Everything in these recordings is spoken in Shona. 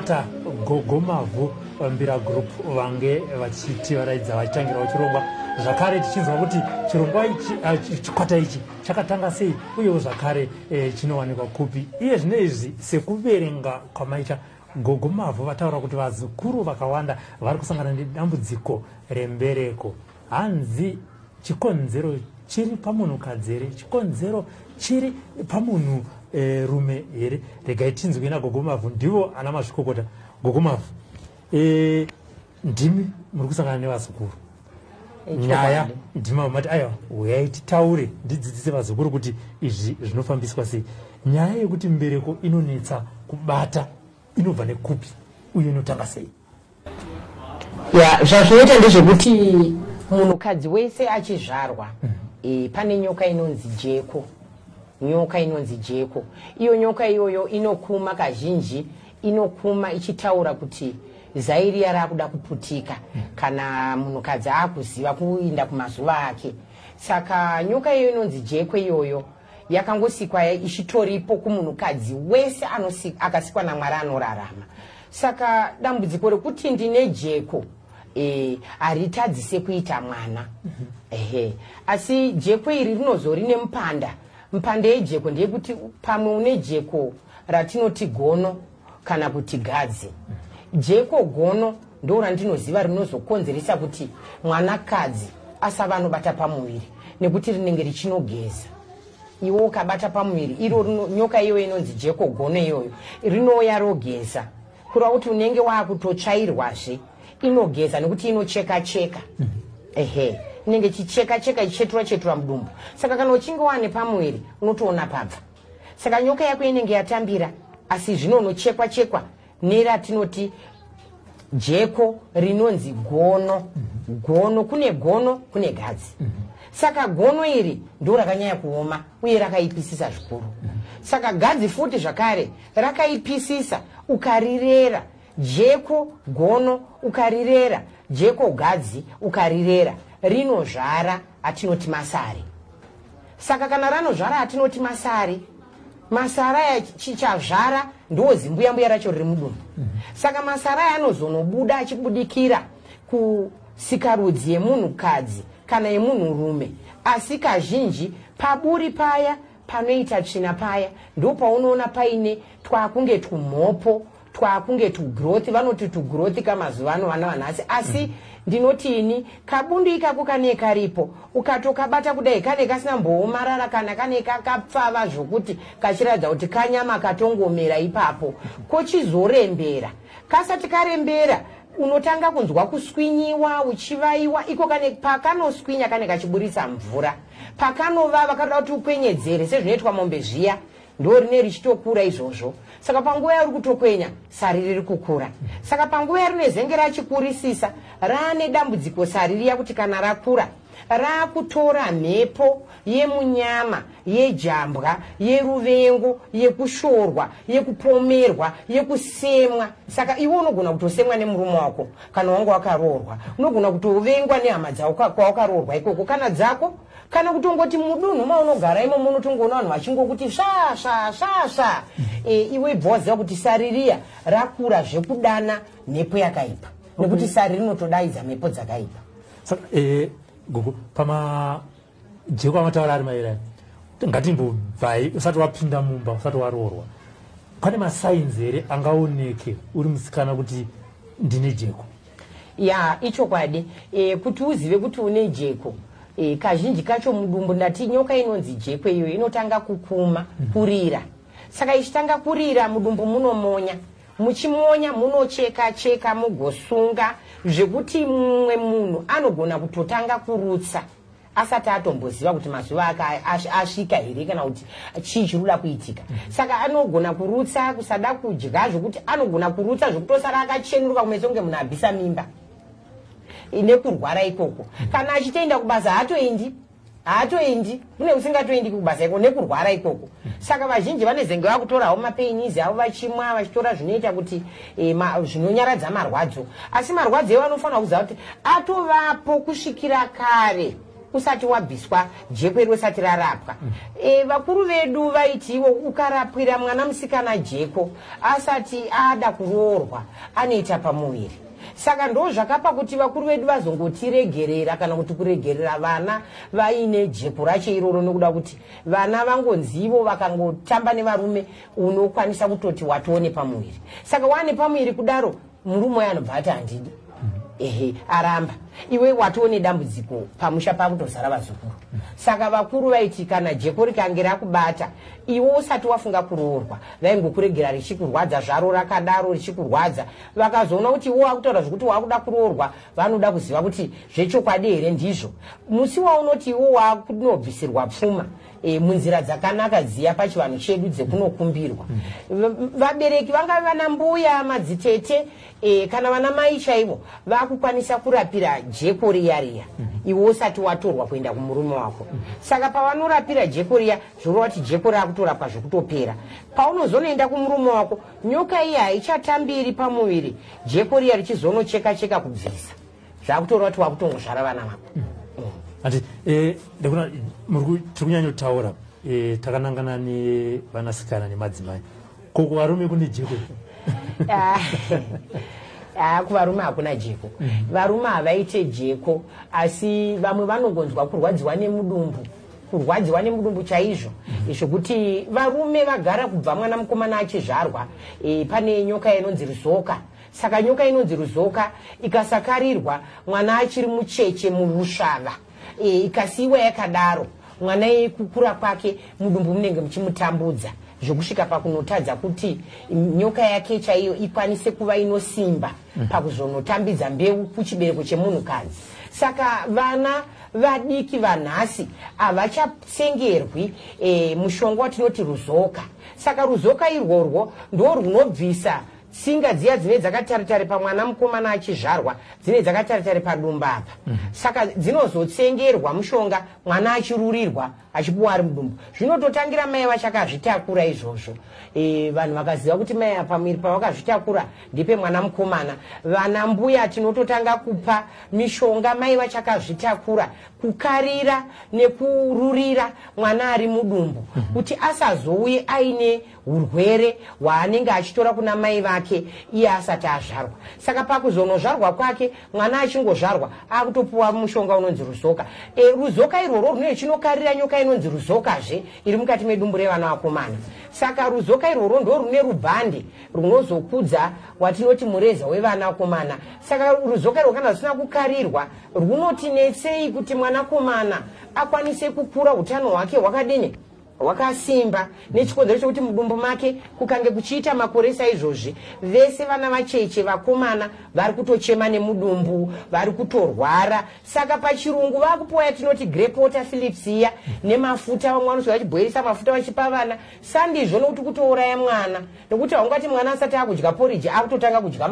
chikwata gogomavhu mbira group vange vachiti varaidza vachitangira vachirongwa zvakare tichinzwa kuti chirongwa ichi chikwata ichi chakatanga sei uyewo zvakare chinowanikwa kupi. Iye zvino izvi sekuverenga kwamaita gogomavhu vataura kuti vazukuru vakawanda vari kusangana nedambudziko rembereko. Hanzi chikonzero chiri pamunhukadzi here, chikonzero chiri pamunhu rume here? Regai tinzwe naGogomavhu, ndivo ana mazvikokota. Gogomavhu, ndimi muri kusangana nevazukuru, nyaya ndima mati aiwa uyai titaure ndidzidzise vazukuru kuti izvi zvinofambiswa sei. Nyaya yekuti mbereko inonetsa kubata inobva nekupi uye inotanga sei? Zvazvinoita ndezvekuti munhukadzi wese achizvarwa pane nyoka inonzi jeko. Nyoka inonzi jeko. Iyo nyoka iyoyo inokuma kazhinji, inokuma ichitaura kuti zairi yarakuda kuputika kana munhukadzi akuziva kuinda kumazuva ake. Saka nyoka iyoyo inonzi jeko iyoyo yakangosikwa ichitoripo kumunhukadzi wese akasikwa naMwari anorarama. Saka dambudziko rekuti ndine jeko haritadzise kuita mwana. Asi jeko iri rinozori nemupanda. Mpande yejeko ndeyekuti pamwe une jeko ratinoti gono kana kuti gadzi. Jeko gono ndo randinoziva rinozokonzeresa kuti mwanakadzi asava anobata pamuviri nekuti rinenge richinogeza. Iwo ukabata pamuviri iro nyoka iyoyo inonzi jeko gono iyoyo rinouya rogeza. Kureva kuti unenge waakutotsvairwazve inogeza nekuti inocheka cheka. Inenge chicheka cheka ichetura chetura mudumbu. Saka kana uchinge wane pamuviri unotoona pabva. Saka nyoka yako inenge yatambira asi zvino unochekwa chekwa neratinoti jeko rinonzi gono. Gono kune gadzi. Saka gono iri ndo rakanyanya kuoma uye rakaipisisa zvikuru. Saka gadzi futi zvakare rakaipisisa ukarirera. Jeko gono ukarirera, jeko gadzi ukarirera, rinozvara atinoti masari. Saka kana ranozvara atinoti masari, masara chichazvara ndo zimbuyambuya racho riri mudumbu. Saka masara anozonobuda achibudikira kusikarudzi yemunhukadzi kana yemunhurume. Asi kazhinji paburi paya panoita tsvina paya ndo paunoona paine twakunge tumhopo, twakunge tugrowth, vanoti tugrowth kamazuva ano vana vanhasi. Asi ndinotini kabundu ikako kane karipo ukatokabata kudai kane kasina mboomarara kana kane kakapfava zvokuti kachiratidza kuti kanyama katongomera ipapo kochizorembera. Kasati karembera unotanga kunzwa kuswinyiwa uchivaiwa. Iko kane pakanoswinya kane kachiburisa mvura, pakanovava karoda kuti ukwenyedzere sezvinoitwa mombe zviya ndo rine richitokura izvozvo. Saka panguva yari kutokwenya sari riri kukura. Saka panguva yarinezenge rachikurisisa rane dambudziko sari riya kuti kana rakura rakutora mhepo yemunyama, yejambwa, yeruvengo, yekushorwa, yekupomerwa, yekusemwa. Saka iwe unogona kutosemwa nemurume wako kana wanga wakaroorwa. Unogona kutovengwa nehama dzako kwawakaroorwa ikoko kana dzako. Kana kutongoti mudunhu maunogara imo munotongoona vanhu vachingokuti sva. Iwe bvawaziva kuti sari riya rakura zvekudana mhepo yakaipa. Nekuti sari rinotodaidza mhepo dzakaipa. Saka Gogo, pama jeko amataura ari mairani, ngatimbobvai usati wapinda mumba, usati waroorwa, pane masainzi here angaoneke uri musikana kuti ndine jeko? Ichokwadi. Kuti uzive kuti une jeko, kazhinji kacho mudumbu ndati nyoka inonzi jeko iyo inotanga kukuma, kurira. Saka ichitanga kurira mudumbu munomonya. Muchimonya munocheka mugosunga zvekuti mumwe munhu anogona kutotanga kurutsa asati atomboziva kuti mazuva ake asvika here kana kuti chii chirikuda kuitika. Saka anogona kurutsa kusada kudya zvokuti anogona kurutsa zvokutosara akachenuruka kumeso kunge munhu abvisa mimba nekurwara ikoko. Kana achitoenda kubasa haatoendi kune usingatoendi kubasa ikoko nekurwara ikoko. Saka vazhinji vanezenge vakutorawo mapainizi avo vachimwa vachitora zvinoita kuti zvinonyaradza marwadzo. Asi marwadzo iwo anofanira kuziva kuti atovapo kusvikira kare usati wabviswa jeko iri usati rarapwa. Vakuru vedu vaitiwo ukarapwira mwana musikana jeko asati ada kuroorwa anoita pamuviri. Saka ndo zvakapa kuti vakuru vedu vazongotiregerera kana kuti kuregerera vana vaine jeko racho iroro, nokuda kuti vana vangonzivo vakangotamba nevarume unokwanisa kutoti watoone pamuviri. Saka wane pamuviri kudaro murume uyo anobva ati handidi. Aramba iwe watoone dambudziko pamusha pakutozara vazukuru. Saka vakuru vaiti kana jeko rikange rakubata iwe usati wafunga kuroorwa vaingokuregera richikurwadza zvaro rakadaro richikurwadza. Vakazoona kuti iwe wakutaura zvokuti wakuda kuroorwa vanoda kuziva kuti zvechokwadi here ndizvo. Musi waunoti iwe wakunobvisirwa pfuma munzira dzakanaka dziya pachivanhu chedu dzekunokumbirwa. Vabereki vangave vana mbuya madzitete kana vana mai chaivo vakukwanisa kurapira jeko riya iwe usati watorwa kuenda kumurume wako. Saka pavanorapira jeko riya zvoreva kuti jeko rakutorapwa zvokutopera. Paunozonoenda kumurume wako nyoka iya haichatambiri pamuviri, jeko riya richizonocheka kubvisa zvakutoreva kuti wakutongozvara vana vako. Ati ndakuna tiri kunyanyotaura takanangana nevanasikana nemadzimai, ko kuvarume kune jeko? Kuvarume hakuna jeko. Varume havaite jeko, asi vamwe vanongonzwa kurwadziwa nemudumbu, kurwadziwa nemudumbu chaizvo. Zvokuti varume vagara kubva mwana mukomana achizvarwa pane nyoka inonzi ruzoka. Saka nyoka inonzi ruzoka ikasakarirwa mwana achiri mucheche murusvava, ikasiiwa yakadaro, mwana kukura kwake mudumbu munenge muchimutambudza zvokusvika pakunotadza kuti nyoka yake chaiyo ikwanise kuva inosimba pakuzonotambidza mbeu kuchibereko chemunhukadzi. Saka vana vadiki vanhasi havachatsengerwi mushonga watinoti ruzoka. Saka ruzoka irworwo ndo runobvisa tsinga dziya dzine dzakataritare pamwana mukomana achizvarwa, dzine dzakataritare padumba apa. Saka dzinozotsengerwa mushonga mwana achirurirwa achipuwa ari mudumbu. Zvinototangira mai vachakazvitakura izvozvo. Vanhu vakaziva kuti mai pamwiri pavakazvitakura ndipe mwana mukomana, vana mbuya tinototanga kupa mishonga mai vachakazvitakura, kukarira nekururira mwana ari mudumbu kuti asazouye aine urwere hwaanenge achitora kuna mai vake iye asati azvarwa. Saka pakuzonozvarwa kwake mwana achingozvarwa akutopuwa mushonga unonzi ruzoka. Ruzoka irworwo rune chinokarira nyoka inonzi ruzokazve iri mukati medumbu revana vakomana. Saka ruzoka irworwo ndo rune rubhande runozokudza watinoti mureza wevana vakomana. Saka ruzoka irwo kana rusina kukarirwa runotinetsei kuti mwanakomana akwanise kukura utano hwake hwakadini wakasimba, nechikonzero chokuti mudumbu make kukange kuchiita makore saizvozvi vese vana vacheche vakomana vari kutochema nemudumbu, vari kutorwara. Saka pachirungu vakupuwa yatinoti grape water Philips iya nemafuta, vamwe vanozwa vachibhoirisa mafuta vachipa vana. Sandizvo nokuti kutouraya mwana, nokuti haungati mwana asati akudya porridge akutotanga kudya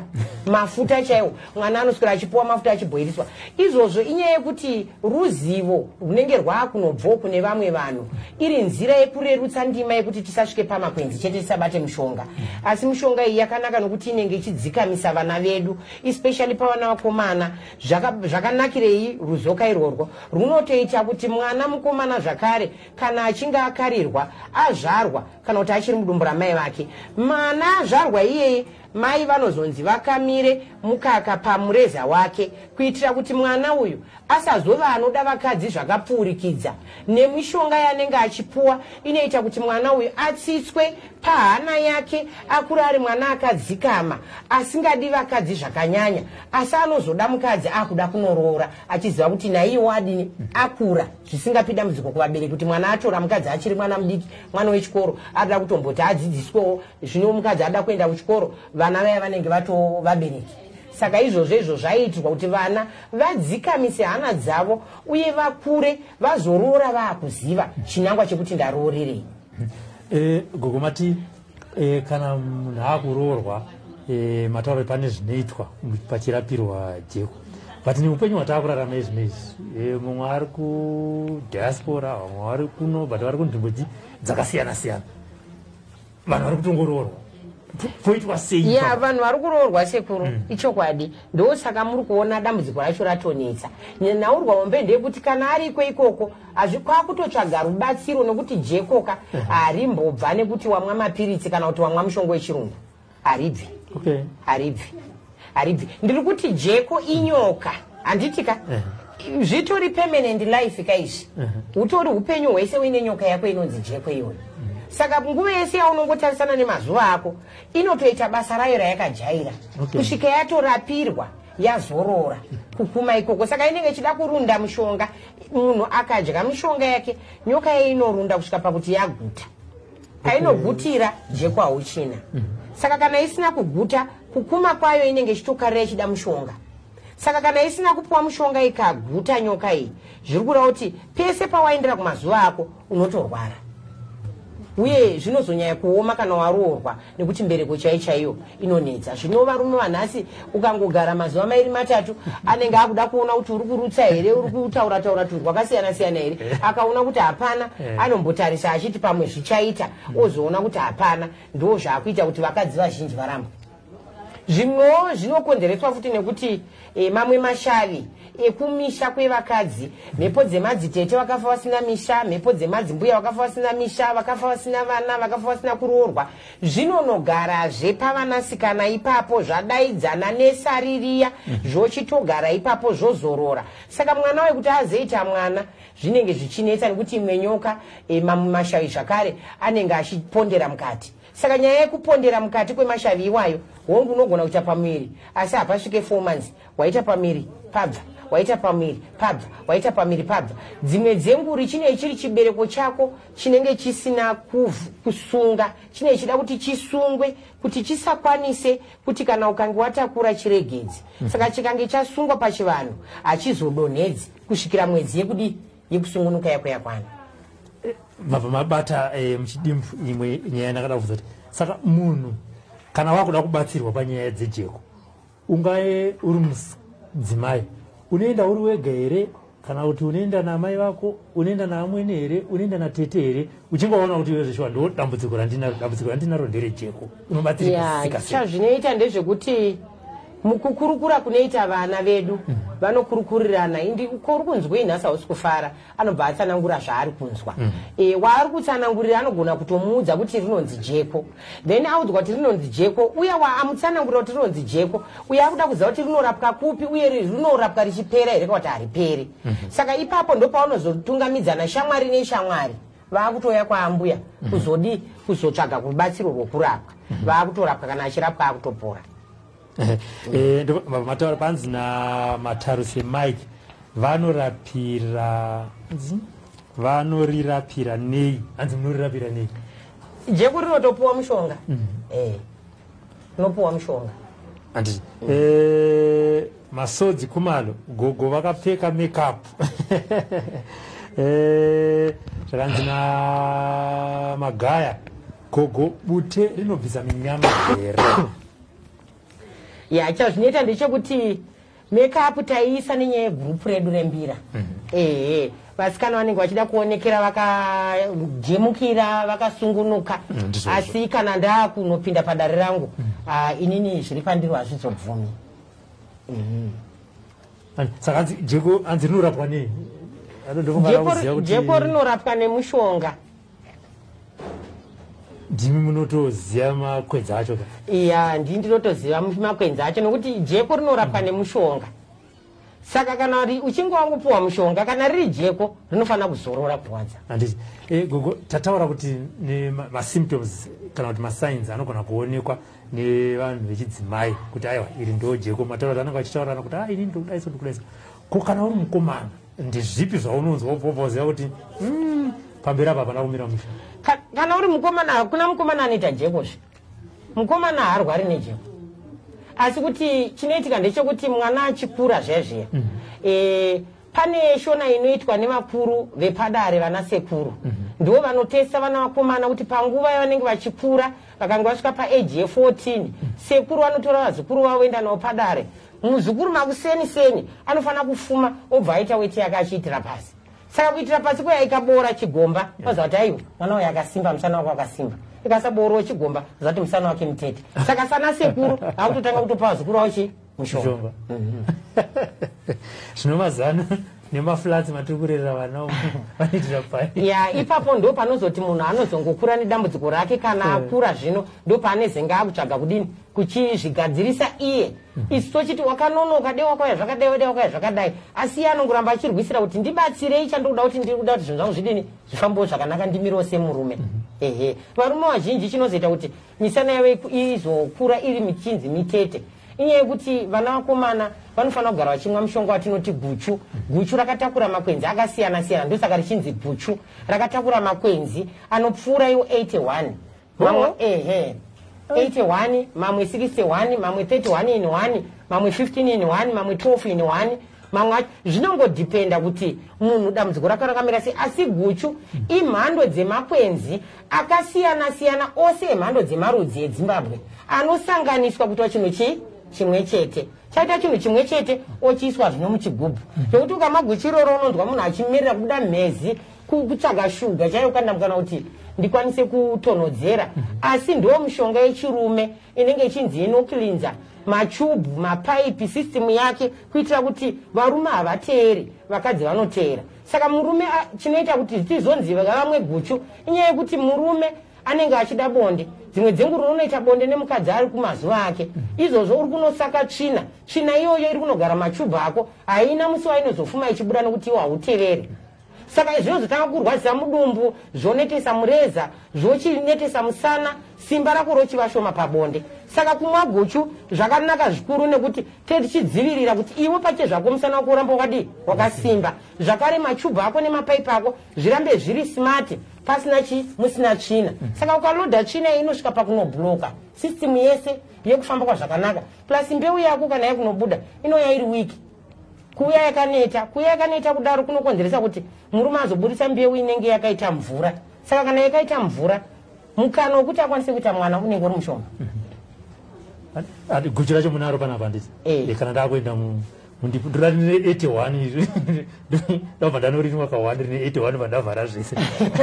mafuta chaiwo. Mwana anoswera achipuwa mafuta achibhoiriswa. Izvozvo inyaya yekuti ruzivo runenge rwakunobvawo kune vamwe vanhu, iri nzira yekurerutsa ndima yekuti tisasvike pamakwenzi chete tisabate mushonga. Asi mushonga iyi yakanaka nokuti inenge ichidzikamisa vana vedu, especially pavana vakomana. Zvakanakirei ruzoka irworwo? Runotoita kuti mwana mukomana zvakare kana achinge akarirwa azvarwa kana kuti achiri mudumbu ramai vake, mwana azvarwa iyeye mai vanozonzi vakamire mukaka pamureza wake kuitira kuti mwana uyu asazova anoda vakadzi zvakapfuurikidza. Nemishonga yanenge achipuwa inoita kuti mwana uyu atsitswe pahana yake, akure ari mwana akadzikama asingadi vakadzi zvakanyanya, asi anozoda mukadzi akuda kunoroora achiziva kuti naiwo adini akura zvisingapinda mudziko kuvabereki, kuti mwana atora mukadzi achiri mwana mudiki, mwana wechikoro ada kutomboti adzidziswewo zvino mukadzi ada kuenda kuchikoro, vana vaya vanenge vatovabereki. Saka izvozvo zvaiitirwa kuti vana vadzikamise hana dzavo uye vakure vazoroora vaakuziva chinangwa chekuti ndaroorerei. Gogomati, kana munhu akuroorwa matauro pane zvinoitwa pachirapirwa jeko, but neupenyu hwataakurarama izvino izvi mumwe ari kudiaspora, vamwe vari kuno, but vari kunzvimbo dzakasiyana siyana, vanhu vari kutongoroorwa. poitwa sei ya vanhu vari kuroorwa sekuru ichokwadi ndosaka muri kuona dambudziko racho ratonetsa nyaurwa mombe ndeyekuti kana ariko ikoko hazvikwakutotsvaga rubatsiro nokuti jekoka harimbobva nekuti wamwa mapiritsi kana kuti wamwa mushongo wechirungu haribvi haribvi ndiri kuti jeko inyoka handitika zvitori permanent life kaizvi utori upenyu hwese uine nyoka yako inonzi jeko iyoyo saka nguva yese yaunongotarisana nemazuva ako inotoita basa rayo rayakajaira kusvika yatorapirwa yazorora kukuma ikoko saka inenge ichida kurunda mushonga munhu akadya mishonga yake nyoka yayo inorunda kusvika pakuti yaguta ainogutira jeko hauchina saka kana isina kuguta kukuma kwayo inenge ichitokarira ichida mushonga saka kana isina kupuwa mushonga ikaguta nyoka iyi zviri kureva kuti pese pawaendera kumazuva ako unotorwara uye zvinozonyanya kuoma kana waroorwa nekuti mbereko chaiyo inonetsa zvinova rume vanhasi ukangogara mazuva mairi matatu anenge akuda kuona kuti uri kurutsa here uri kutaura tunhu rwakasiyana siyana here akaona kuti hapana anombotarisa achiti pamwe zvichaita ozoona kuti hapana ndo zvaakuita kuti vakadzi vazhinji varamba zvimwewo zvinokonzereswa futi nekuti mamwe mashavi ekumisha kwevakadzi mhepo dzemadzitete vakafa vasina misha mhepo dzemadzimbuya vakafa vasina misha vakafa vasina vana vakafa vasina kuroorwa zvinonogarazve pavanasikana ipapo zvadaidzana nesaririya zvochitogara ipapo zvozorora saka mwana wekuti azoita mwana zvinenge zvichinetsa nekuti imwe nyoka mamwe mashavi zvakare anenge achipondera mukati saka nyaya yekupondera mukati kwemashavi iwayo hongu unogona kuita pamwiri asi hapasvike 4 months waita pamwiri pabva waita pamwiri pabva waita pamwiri pabva dzimwe dzenguri chinenge chiri chibereko chako chinenge chisina kusunga chinenge chida kuti chisungwe kuti chisakwanise kuti kana ukange watakura chiregedzi saka chikange chasungwa pachivanhu hachizodonhedzi kusvikira mwedzi yekusungunuka yako yakwana mabva mabata muchidimbu imwe nyaya ndakada kubvunza kuti saka munhu kana wakuda kubatsirwa panyaya dzejeko ungae uri mudzimai unoenda uri wega here kana kuti unoenda namai vako unoenda naamwene here unoenda natete here uchingaona kuti iwezveshuwa ndo dambudziko randinaro nderejeko unobatsirika zvinoita ndezvekuti mukukurukura kunoita vana vedu vanokurukurirana indi uri kunzwei nhasi hausi kufara anobva atsanangura zvaari kunzwa waari kutsanangurira anogona kutomuudza kuti rinonzi jeko then audzwa kuti rinonzi jeko uye waamutsanangurira kuti rinonzi jeko uye akuda kuziva kuti rinorapwa kupi uye rinorapwa richipera here kana kuti hariperi saka ipapo ndopaunozotungamidzana shamwari neshamwari vaakutoya kwaambuya kuzotsvaga kubatsiro rwokurapwa vaakutorapwa kana achirapwa akutopora mataura panzi naMatarusi Mike vanorirapira nei hanzi munorirapira nei jeko rinotopuwa mushonga unopuwa mushonga handiti masodzi kumalo gogo vakapfeka makeup zvakanzi naMagaya gogo bute rinobvisa minyama here chazvinoita ndechekuti makeup taiisa nenyaya yegurupu redu rembira vasikana vanenge vachida kuonekera vakajemukira vakasungunuka asi kana ndaakunopinda padare rangu inini zviri pandiro hazvizobvumi saka jeko hanzi rinorapwa nei jeko rinorapwa nemushonga ndimi munotoziva makwenzi acho ndii ndinotoziva makwenzi acho nokuti jeko rinorapwa nemushonga saka kana uchinge wangupuwa mushonga kana riri jeko rinofanira kuzorora kurwadza handiti gogo tataura kuti masymptoms kana kuti masigns anogona kuonekwa nevanhu vechidzimai kuti aiwa iri ndo jeko mataura kuti anenge vachitaurana kuti inini ndokudaiso ndokudaiso ko kana uri mukomana ndezvipi zvaunonzwa upopoziva kuti pamberi apa hapana kumira musha kana uri mukomana hakuna mukomana anoita jekozve mukomana haarwari nejeko asi kuti chinoitika ndechekuti mwana achikura zviya pane shona inoitwa nevakuru vepadare vana sekuru ndivo vanotesa vana vakomana kuti panguva yavanenge vachikura vakanga vasvika paeji ye14 sekuru vanotora vazukuru vavo enda navo padare muzukuru makuseni anofanira kufuma obva aita weti yake achiitira pasi saka kuitira pasi kuya ikabora chigomba vaza kuti aiwa mwana uyu akasimba musana wako akasimba ikasabooro chigomba zati musana wake mutete saka sana sekuru akutotanga kutopa zukuru wachi mushonga zvinomazana nemaflats matiri kurerera vana vanoitira pai ya ipapo ndo panozoti munhu anozongokura nedambudziko rake kana akura zvino ndo paanezenge akutsvaga kudini kuchizvigadzirisa iye isi tochiti wakanonoka dei wakauya zvakadai dei wakauya zvakadai asi iye anongoramba achirwisira kuti ndibatsirei chandinoda kuti ndiri kuda kuti zvinhu zvangu zvidini zvifambewo zvakanaka ndimirewo semurume varume vazhinji chinozoita kuti misana yavo izokura iri michinzi mitete inyaya yekuti vana vakomana vanofanira kugara vachimwa mushonga watinoti guchu. Guchu rakatakura makwenzi akasiyana siyana ndosaka richinzi guchu rakatakura makwenzi anopfuura iwo 81 mamwe 81 mamwe 61 mamwe 31 in 1 mamwe 15 in 1 mamwe 12 in 1 mamwe zvinongodhipenda kuti munhu dambudziko rake rakamira sei asi guchu imhando dzemakwenzi akasiyana siyana ose emhando dzemarudzi eZimbabwe anosanganiswa kuitwa chinhu chimwe chete chaita chinhu chimwe chete ochiiswa zvino muchigubhu zvekuti ukamaguchu iroro unonzwa munhu achimirira kubuda mhezi kutsvaga shuga chaiyo kandamukana kuti ndikwanise kutonodzera asi ndo mishonga yechirume inenge ichinzi inoklinza machubhu mapaipi system yake kuitira kuti varume havateeri vakadzi vanoteera saka murume chinoita kuti tizonzi vamwe guchu inyaya yekuti murume anenge achida bonde dzimwe dzenguva unoita bonde nemukadzi ari kumazuva ake izvozvo uri kunosaka tsvina iyoyo iri kunogara machubhu ako haina musi wainozofuma ichibuda nekuti iwo hauteveri saka zvinozotanga kurwadzisa mudumbu zvonetesa mureza zvochinetesa musana simba rako rochiva shoma pabonde saka kumwa guchu zvakanaka zvikuru nekuti tichidzivirira kuti iwe pache zvako musana wako uramba wakadi wakasimba zvakare machubhu ako nemapaipi ako zvirambe zviri smart pasina musina tsvina saka ukaloda tsvina inosvika pakunobhuloka system yese yekufamba kwazvakanaka plus mbeu yako kana yakunobuda inouya iri wiki kuya yakaneta kudaro kunokonzeresa kuti murume azobudisa mbeu inenge yakaita mvura saka kana yakaita mvura mukana wekuti akwanise kuita mwana unenge uri mushoma guchu racho muna aro panapa nditi kana ndakuenda ndira rine 81 izvi ndabva ndanorinwa ka1 rine 81 vandavhara zvese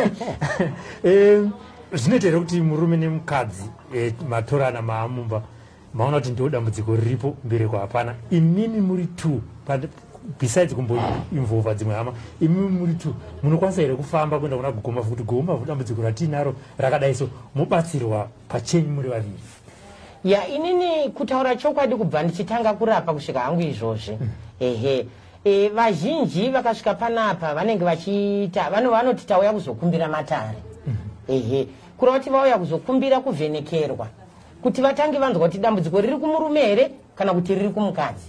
zvinoita here kuti murume nemukadzi matorana maamumba maona kuti ndo dambudziko riripo mbereko hapana imimi muri 2 besides kumboinvolva dzimwe hama imimi muri 2 munokwanisa here kufamba kuenda kuna gogomavu kuti gogomavu dambudziko ratinaro rakadai so mubatsirwa pachenyu muri vaviri ya inini kutaura chokwadi kubva ndichitanga kurapa kusvika hangu izvozvi vazhinji vakasvika panapa vanenge vachiita vanoti tauya kuzokumbira matare kureva kuti vauya kuzokumbira kuvhenekerwa kuti vatange vanzwa kuti dambudziko riri kumurume here kana kuti riri kumukadzi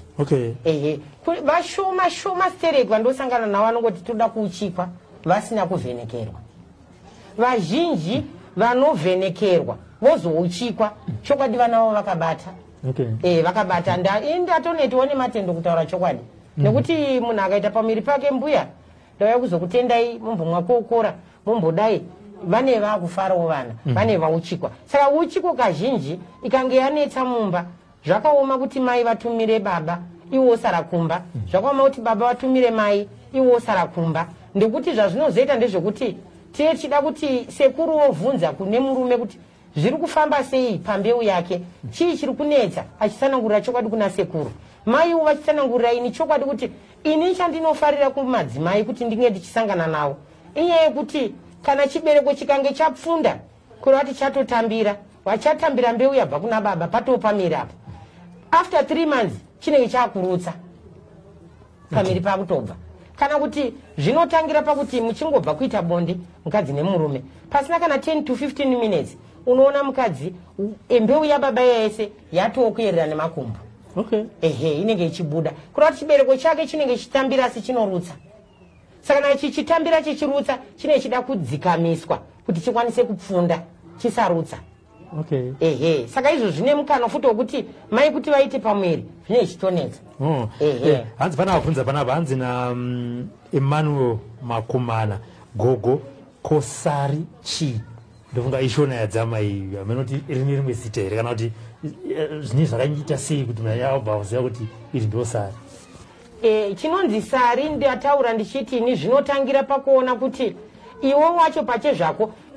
vashoma stereki vandosangana navo vanongoti toda kuchikwa vasina kuvhenekerwa vazhinji vanovhenekerwa vozouchikwa chokwadi vanavo vakabata vakabata ndatonetiwo nematendo kutaura chokwadi nekuti munhu akaita pamwiri pake mbuya ndauya kuzokutendai mumbomwa kokora mumbodai vane vakufarawo vana vane vauchikwa saka uchiko kazhinji ikange yanetsa mumba zvakaoma kuti mai vatumire baba iwo sara kumba zvakaoma kuti baba vatumire mai iwo sara kumba ndekuti zvazvinozoita ndezvekuti tiye chida kuti sekuru wovhunza kune murume kuti zviri kufamba sei pambeu yake chii chiri kunetsa achitsanangurira chokwadi kuna sekuru maiwo vachitsanangurira ini chokwadi kuti ini chandinofarira kumadzimai kuti ndinge ndichisangana nawo inyaya yekuti kana chibereko chikange chapfunda kureva kuti chatotambira vachatambira mbeu yabva kuna baba patopamiri apo after 3 months chinenge chakurutsa pamiri pakutobva kana kuti zvinotangira pakuti muchingobva kuita bonde mukadzi nemurume pasina kana 10 to 15 minutes unoona mukadzi mbeu yababa yese yatokuyerera nemakumbo inenge ichibuda kureva kuti chibereko chake chinenge chitambira asi chinorutsa saka kana chichitambira chichirutsa chinenge chida kudzikamiswa kuti chikwanise kupfunda chisarutsa saka izvo zvine mukana futi wekuti mai kuti vaite pamwiri zvinenge chitonetsa hanzi pana vabvunza panapa hanzi naEmmanuel Makumana gogo kosari chii ndofunga ishona yadzama iyi amenoti rine rimwe zita here kana kuti zvine zvakanyita sei kuti manyabva kuziva kuti iri ndo sari chinonzi sari ndataura ndichiti ini zvinotangira pakuona kuti iwo wacho pache zvako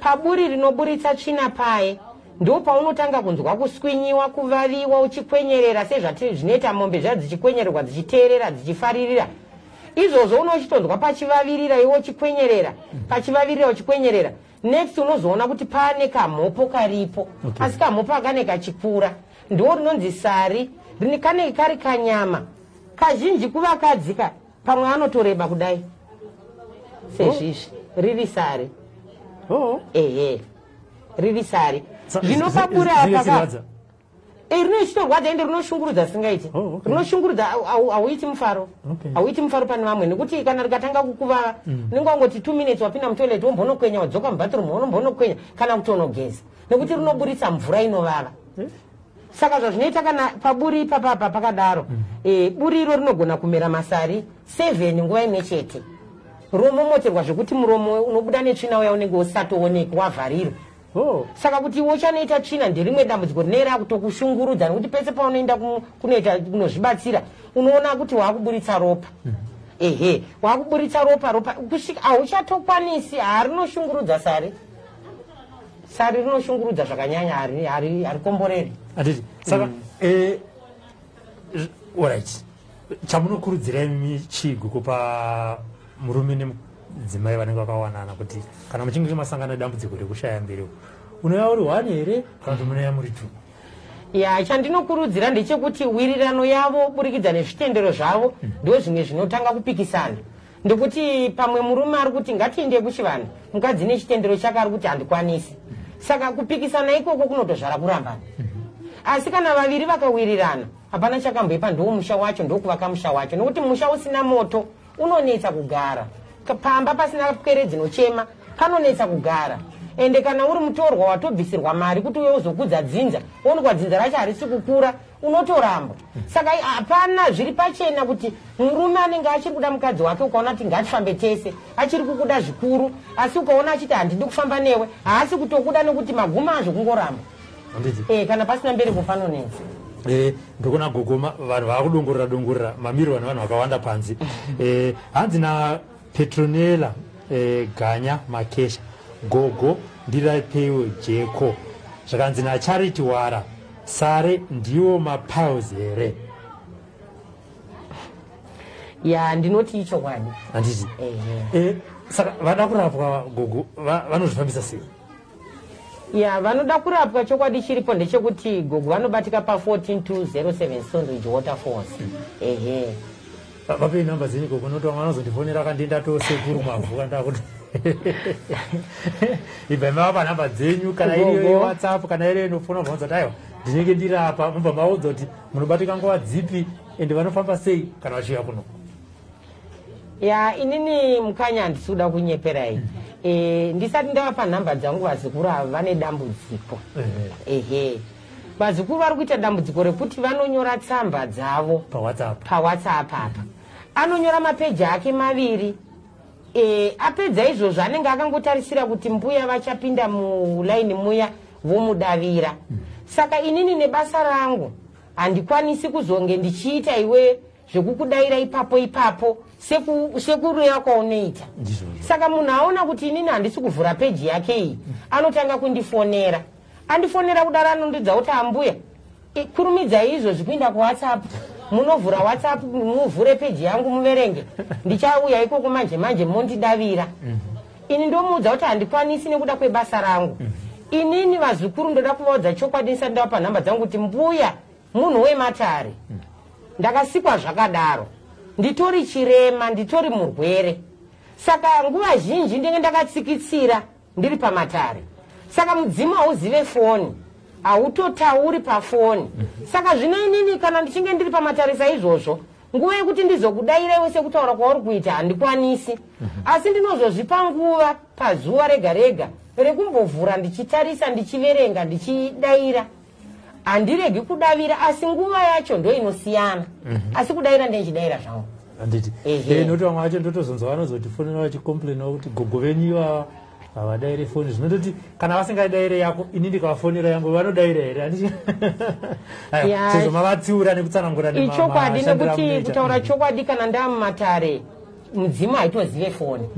paburi rinoburitsa tsvina paye ndo paunotanga kunzwa kuswinyiwa, kuvaviwa, uchikwenyerera sezvinoita mombe zva dzichikwenyererwa, dzichiteerera, dzichifaririra. Izvozvo unochitonzwa pachivavirira iwo chikwenyerera, pachivavirira uchikwenyerera. Next unozoona kuti pane kamhopo karipo, asi kamhopo akane kachikura ndo rinonzi sari, kanenge kari kanyama. Kazhinji kuvakadzika pamwe anotoreba kudai sezvizvi, riri sari. Riri sari. Zvinopabura apa rinochitorwadza ende rinoshungurudza singaiti. Rinoshungurudza, hauiti mufaro. Hauiti mufaro pane vamwe nekuti kana rikatanga kukuvava unenge wangoti 2 minutes wapinda mutoilet wombonokwenya, wadzoka mubathroom wonombonokwenya kana kutonogeza nekuti rinoburitsa mvura inovava. Saka zvazvinoita kana paburi ipapa pakadaro, buri iro rinogona kumera masari 7 nguva imwe chete. Romomoterwa zvekuti muromo unobuda netsvina uya unenge usatoonekwa wavharirwa. Saka kuti iwo chanoita tsvina nderimwe dambudziko rinera kutokushungurudza nekuti pese paunoenda kunoita kunozvibatsira unoona kuti wakuburitsa ropa. Wakuburitsa ropa kusvika hauchatokwanisi. Rinoshungurudza sari. Sari rinoshungurudza zvakanyanya, harikomboreri. Anditi saka alright, chamunokurudzira imi chigu kupa murume nemudzimai vanenge vakawanana kuti kana muchinge masangana dambudziko rekushaya mbeu unoya uri 1 here kana kuti munoya muri 2? Chandinokurudzira ndechekuti wirirano yavo burikidza nezvitendero zvavo ndo zvimwe zvinotanga kupikisana. Ndekuti pamwe murume ari kuti ngatiende kuchivanhu, mukadzi nechitendero chake ari kuti handikwanisi. Saka kupikisana ikoko kunotozvara kurambana. Asi kana vaviri vakawirirana hapana chakamboipa, ndo musha wacho, ndo kuvaka musha wacho, nekuti musha usina moto unonetsa kugara, pamba pasina pwere dzinochema panonetsa kugara. Ende kana uri mutorwa watobvisirwa mari kuti uye uzokudza dzinza, onekwa dzinza racho harisi kukura, unotoramba. Saka hapana zviri pachena kuti murume anenge achiri kuda mukadzi wake ukaona kuti ngatifambe tese, achiri kukuda zvikuru, asi ukaona achiti handidi kufamba newe, haasi kutokuda nekuti maguma azvo kungoramba. Kana pasina mbereko panonetsa. Ndokona gogoma vanhu vakudongorera mamiro vanhu vakawanda panzi. Hanzi naPetronella Ganya Makesha Gogo Ndirapewo Jeko zvakanzi naCharity Wara Sare ndiwo mapiles here. Ndinoti ichokwadi. Handiti. Saka vada kurapwa Gogo vanozvifambisa sei? Vanoda kurapwa chokwadi chiripo ndechekuti Gogo vanobatika pa14207 Stonebridge Waterfalls. Vape namba dzenyu Gogo noto vanozondifonera kandienda tosekuru mavuka ndakuti ibva mava namba dzenyu kana iri WhatsApp kana iri inofona kubvunza kuti aiwa ndinenge ndirapa, mubva maudza kuti munobatika nguva dzipi ende vanofamba sei kana vachiuya kuno. Inini mukanya handisi kuda kunyeperai. Ndisati ndavapa nhamba dzangu vazukuru ava vane dambudziko. Vazukuru vari kuita dambudziko rekuti vanonyora tsamba dzavo paWhatsApp apa. Anonyora mapeji ake 2. Apedza izvozvo anenge akangotarisira kuti mbuya vachapinda mulaini muya vomudavira. Saka inini nebasa rangu handikwanisi kuzonge ndichiita iwe zvekukudaira ipapo sekureva kwaunoita. Saka munhu aona kuti inini handisi kuvhura peji yake iyi, anotanga kundifonera. Andifonera kudaro anondidza kuti ambuya kurumidzai izvozvi kuinda kuWhatsApp, munovhura WhatsApp muvhure peji yangu muverenge, ndichauya ikoko manje mondidavira. Ini ndomuudza kuti handikwanisi nekuda kwebasa rangu. Inini vazukuru ndoda kuvaudza chokwadi ndisati ndavapa nhamba dzangu kuti mbuya munhu wematare. Ndakasikwa zvakadaro, nditori chirema, nditori murwere. Saka nguva zhinji ndenge ndakatsikitsira ndiri pamatare. Saka mudzimu hauzive foni, hautotauri pafoni. Saka zvino inini kana ndichinge ndiri pamatare saizvozvo, nguva yekuti ndizokudaira iwe sekutaura kwauri kuita handikwanisi. Asi ndinozozvipa nguva pazuva rega rega rekumbovhura ndichitarisa, ndichiverenga, ndichidaira. Handiregi kudavira, asi nguva yacho ndo inosiyana. Asi kudaira ndenchidaira zvangu. Handiti. Noti vamwe vacho ndotozonzwa vanozotifonera vachikomplaina kuti Gogo venyu havadaire foni. Zvinototi kana vasingadaire yako ini ndikafonera yangu vanodaira here. Sezvo mavatsiura nekutsanangura ichokwadi nekuti kutaura chokwadi kana ndamumatare mudzimu haitozive foni.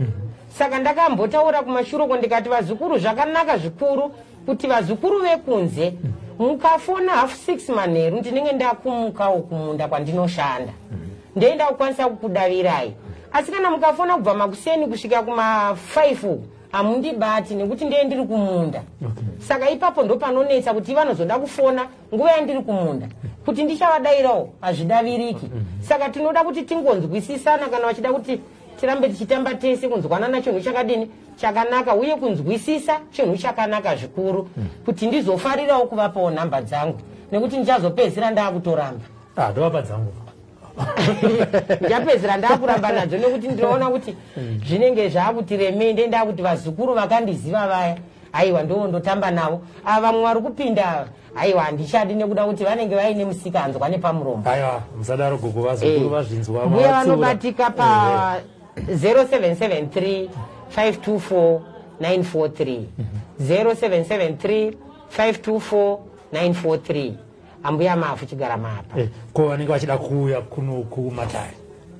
saka ndakambotaura kumashuroko ndikati vazukuru zvakanaka zvikuru kuti vazukuru vekunze mukafona 5:30 manheru ndinenge ndakumukawo kumunda kwandinoshanda ndoenda kukwanisa kukudavirai, asi kana mukafona kubva makuseni kusvika kuma5 hamundibati nekuti ndiye ndiri kumunda. Saka ipapo ndo panonetsa kuti vanozoda kufona nguva yandiri kumunda kuti ndichavadairawo hazvidaviriki. Saka tinoda kuti tingonzwisisana kana vachida kuti tirambe tichitamba tese kunzwanana chinhu chakadini chakanaka uye kunzwisisa chinhu chakanaka zvikuru kuti ndizofarirawo kuvapawo nhamba dzangu nekuti ndichazopedzisira ndaakutoramba. Ndovapa dzangu. Ndapedzisira ndaakuramba nadzo nekuti ndinoona kuti zvinenge zvaakutiremei ndendaa kuti vazukuru vakandiziva vaya aiwa ndotamba navo. Vamwe vari kupinda aiwa handichadi nekuda kuti vanenge vaine musikanzwa nepamuromo. Aiwa musadaro gogo vazukuru vazvinzwa. Mbuya vanobatika pa 0773 524 943 0773 524 943. Ambuya mafu chigara mapa. Ko vanenge vachida kuuya kunoku Matare.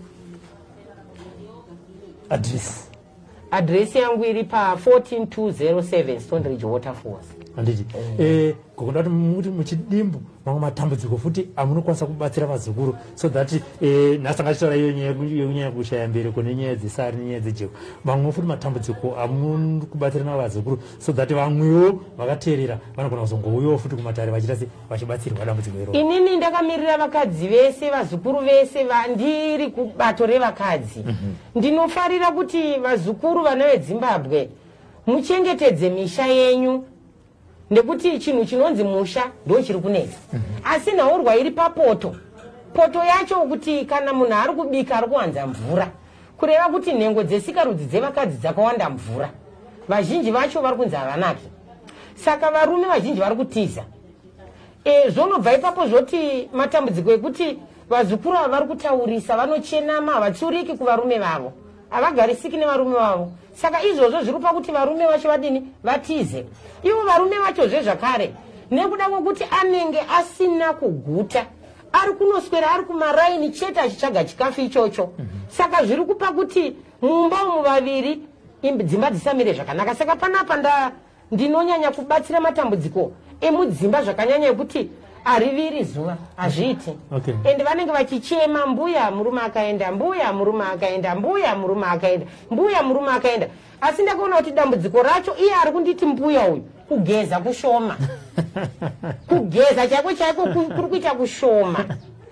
Address yangu iri pa 14207 Stone Ridge Waterfalls. Anditi. Gogonda kuti muchidimbu mamwe matambudziko futi amunokwanisa kubatsira vazukuru so that nasanga chitaura iyo nyaya kushaya mberi kune nyaya dzesari nenyaya dzejeko. Mamwe futi matambudziko amunokubatsira vazukuru so that vamwewo vakateerera vanogona kuzongouyawo futi kuMatare vachita se vachibatsirwa dambudziko iro. Inini ndakamirira vakadzi vese vazukuru vese vandiri kubato revakadzi. Ndinofarira kuti vazukuru vana veZimbabwe muchengetedze misha yenyu. Nekuti chinhu chinonzi musha ndo chiri kunetsa. Asi nhaurwa iri papoto. Poto yacho kuti kana munhu ari kubika ari kuwanza mvura. Kureva kuti nhengo dzesikarudzi dzevakadzi dzakawanda mvura. Vazhinji vacho vari kunzi havanaki. Saka varume vazhinji vari kutiza. Zvonobva ipapo zvoti matambudziko ekuti vazukuru ava vari kutaurisa vanochenama havatsuriki kuvarume vavo. Havagarisiki nevarume vavo. Saka izvozvo zviri pakuti varume vacho vadini vatize. Ivo varume vacho zvakare nekuda kwokuti anenge asina kuguta ari kunoswera ari kumaraini chete achitsvaga chikafu ichocho. Saka zviri kupa kuti mumba umu vaviri dzimba dzisamire zvakanaka. Saka panapa ndinonyanya kubatsira matambudziko emudzimba zvakanyanya ekuti ariviri zuva hazviiti. Ende vanenge vachichema mbuya murume akaenda, mbuya murume akaenda, mbuya murume akaenda, mbuya murume akaenda. Asi ndakaona kuti dambudziko racho iye ari kunditi mbuya uyu kugeza kushoma. Kugeza chaiko chaiko kuri kuita kushoma.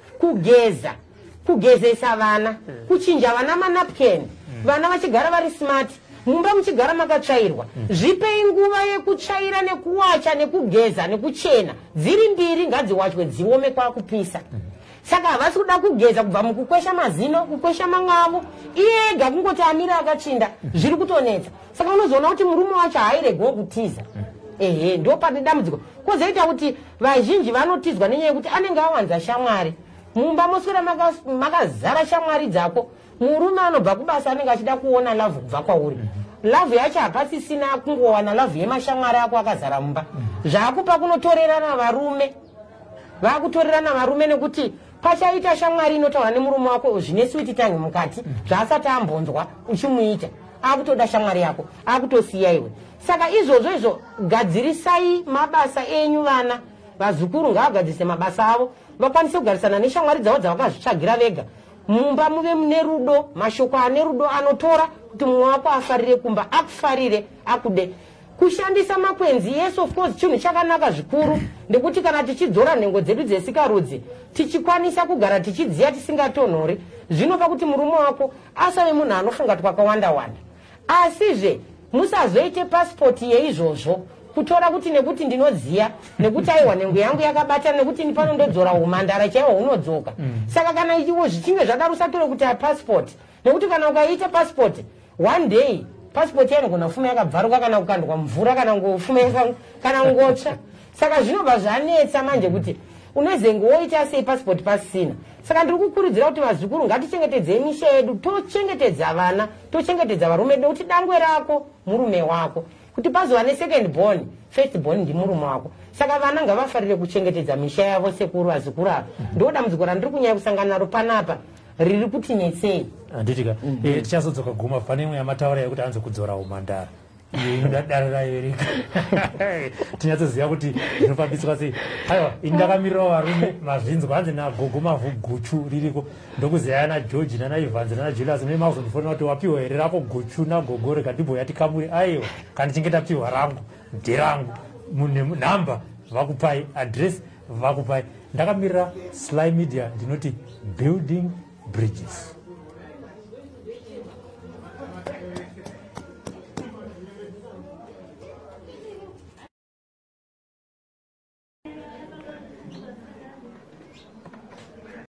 Kugezesa vana, kuchinja vana manapkeni, vana vachigara vari smart. Mumba muchigara makatsvairwa. Zvipei nguva yekutsvaira nekuwacha nekugeza nekuchena. Dziri mbiri ngadziwachwe dziome kwakupisa. Saka havasi kuda kugeza kubva mukukwesha mazino, kukwesha man'avo. Iye ega kungoti amira akachinda. Zviri kutonetsa. Saka unozoona kuti murume wacho hairegewo kutiza. Ndo pane dambudziko. Kwozoita kuti vazhinji vanotizwa nenyaya yekuti anenge awanza shamwari. Mumba moswera makazara shamwari dzako. Murume anobva kubasa anenge achida kuona lavhu kubva kwauri. Lavhu yacho hapasisina kungowana lavhu yemashamwari ako akazara mumba. Zvaakupa kunotorerana varume. Vakutorerana varume nekuti pachaita shamwari inotaura nemurume wako zvine switi tangi mukati zvaasati ambonzwa uchimuita. Akutoda shamwari yako, akutosiya iwe. Saka izvozvo gadzirisai mabasa enyu vana. Vazukuru ngavagadzirise mabasa avo. Vakwanise kugarisana neshamwari dzavo dzavakazvitsvagira vega. Mumba muve mune rudo, mashoko ane rudo anotora kuti mumwe wako afarire kumba, akufarire, akude. Kushandisa makwenzi, yes of course, chinhu chakanaka zvikuru, ndekuti kana tichidzora nhengo dzedu dzesikarudzi, tichikwanisa kugara tichidziya tisingatonhori, zvinopa kuti murume wako asave munhu anofunga twakawanda-wanda. Asizve, musazoite pasipoti yeizvozvo, kutora kuti nekuti ndinodziya, nekuti aiwa nhengo yangu yakabata, nekuti panondodzora umandara chaiwo unodzoka. Saka kana ichiwo zvichinge zvadaro usatore kuti pasipoti, nekuti kana ukaita pasipoti, one day, pasipoti yanogona kufuma yakabvaruka kana kukandwa mvura kana ngofuma kana ngotsva. Saka zvinobva zvanetsa manje kuti unozengoita sei pasipoti pasina. Saka ndiri kukurudzira kuti vazukuru ngatichengetedze misha yedu, tochengetedza vana, tochengetedza varume vedu, kuti dangwe rako murume wako. Kuti pazova nesecond born, first born ndi murume wako. Saka vana ngavafarire kuchengetedza misha yavo sekuru vazukuru ava. Ndo dambudziko randiri kunyanya kusangana naro panapa. riri kuti netsei handitika tichazodzoka guma pane imwe yamataura yekuti anze kudzora umandara iyo inodadarira erika tinyatsoziva kuti zvinofambiswa sei. Aiwa ini ndakamirirawo varume mazvinzwa hanzi nagogo mavhu guchu ririko ndokuziva nageorge nanaivhanzi nanajulius mune mauzondifonera kuti wapiwa here rako guchu nagogo rega ndibhoya tikamuri. Aiwa kana tichinge tapiwa rangu nderangu mune nhamba vakupai adress vakupai. Ndakamirira Sly Media ndinoti building bridges.